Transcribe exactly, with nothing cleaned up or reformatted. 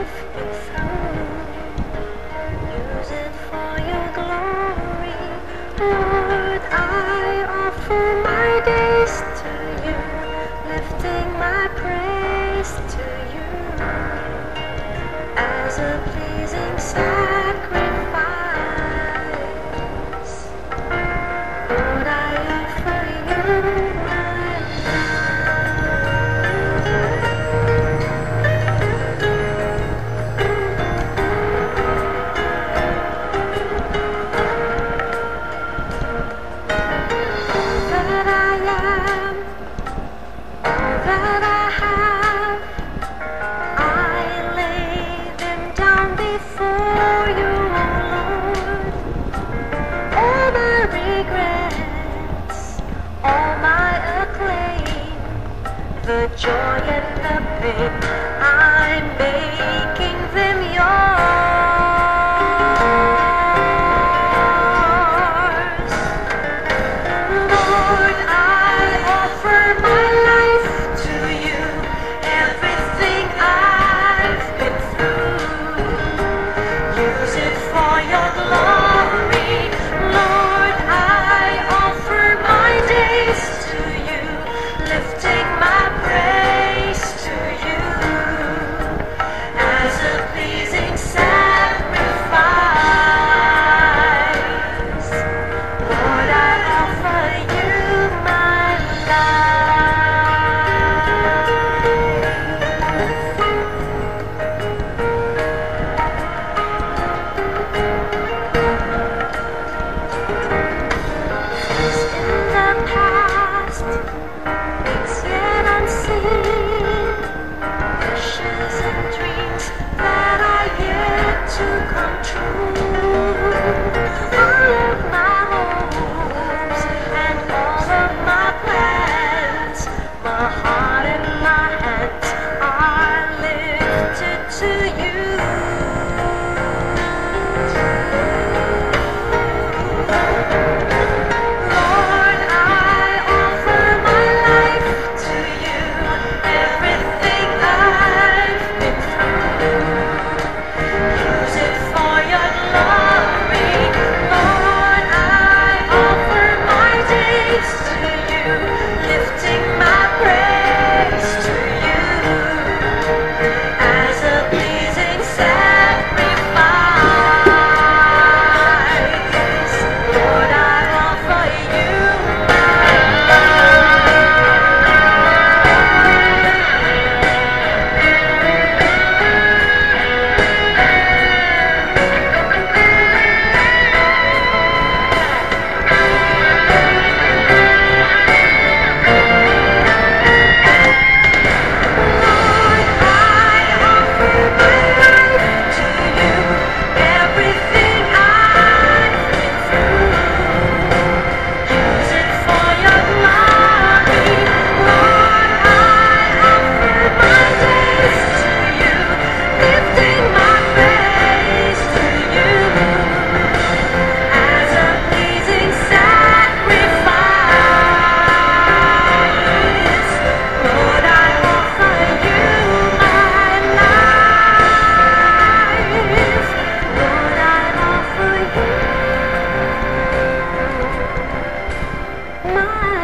life been through. Use it for your glory, Lord. I offer my days to you, lifting my praise to you as a pleasing sacrifice. Lord, I offer you my that I am, all that I have, I lay them down before you, Lord. All my regrets, all my acclaim, the joy and the pain, I'm making them yours. Lord, I offer my life to you, everything I've been through. Use it for your glory, Lord. I offer my days to you, lifting my praise to you as a pleasing sacrifice. Lord, I offer you my Things in the past, things yet unseen, wishes and dreams that are yet to come true. All of my hopes and all of my plans, my heart and my hands are lifted to you. Lord, I offer my life to you, everything I've been through. Use it for your glory, Lord. I offer my days to you, lifting my praise to you as a pleasing sacrifice. Lord, I offer you my Lord, I offer my life to you, everything I've been through. Use it for your glory, Lord. I offer my days to you, lifting my praise to you as a pleasing sacrifice. Lord, I offer you my life. Lord, I offer you my